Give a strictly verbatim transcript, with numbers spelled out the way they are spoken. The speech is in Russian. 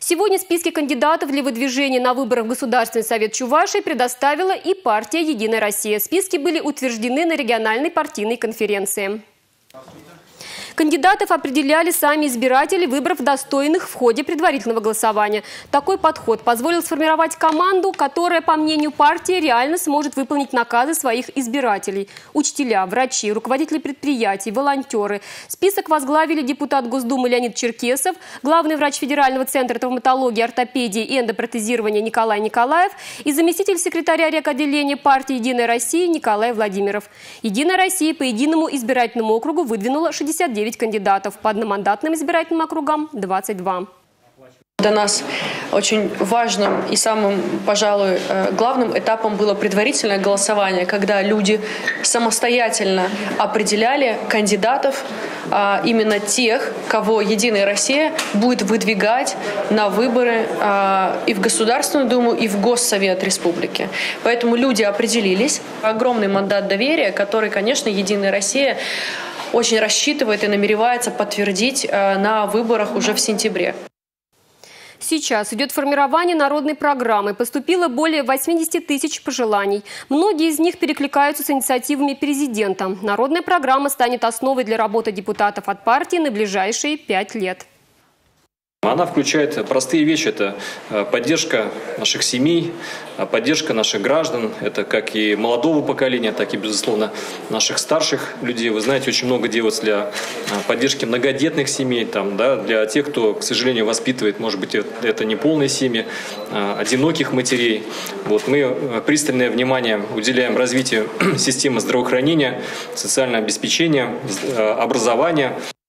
Сегодня списки кандидатов для выдвижения на выборах в Государственный совет Чувашии предоставила и партия «Единая Россия». Списки были утверждены на региональной партийной конференции. Кандидатов определяли сами избиратели, выбрав достойных в ходе предварительного голосования. Такой подход позволил сформировать команду, которая, по мнению партии, реально сможет выполнить наказы своих избирателей. Учителя, врачи, руководители предприятий, волонтеры. Список возглавили депутат Госдумы Леонид Черкесов, главный врач Федерального центра травматологии, ортопедии и эндопротезирования Николай Николаев и заместитель секретаря рекотделения партии «Единая Россия» Николай Владимиров. «Единая Россия» по единому избирательному округу выдвинула шестьдесят девять кандидатов, по одномандатным избирательным округам – двадцать два. Для нас очень важным и самым, пожалуй, главным этапом было предварительное голосование, когда люди самостоятельно определяли кандидатов, именно тех, кого «Единая Россия» будет выдвигать на выборы и в Государственную Думу, и в Госсовет Республики. Поэтому люди определились. Огромный мандат доверия, который, конечно, «Единая Россия» очень рассчитывает и намеревается подтвердить на выборах уже в сентябре. Сейчас идет формирование народной программы. Поступило более восьмидесяти тысяч пожеланий. Многие из них перекликаются с инициативами президента. Народная программа станет основой для работы депутатов от партии на ближайшие пять лет. Она включает простые вещи. Это поддержка наших семей, поддержка наших граждан. Это как и молодого поколения, так и, безусловно, наших старших людей. Вы знаете, очень много делается для поддержки многодетных семей, там, да, для тех, кто, к сожалению, воспитывает, может быть, это не полные семьи, одиноких матерей. Вот, мы пристальное внимание уделяем развитию системы здравоохранения, социального обеспечения, образования.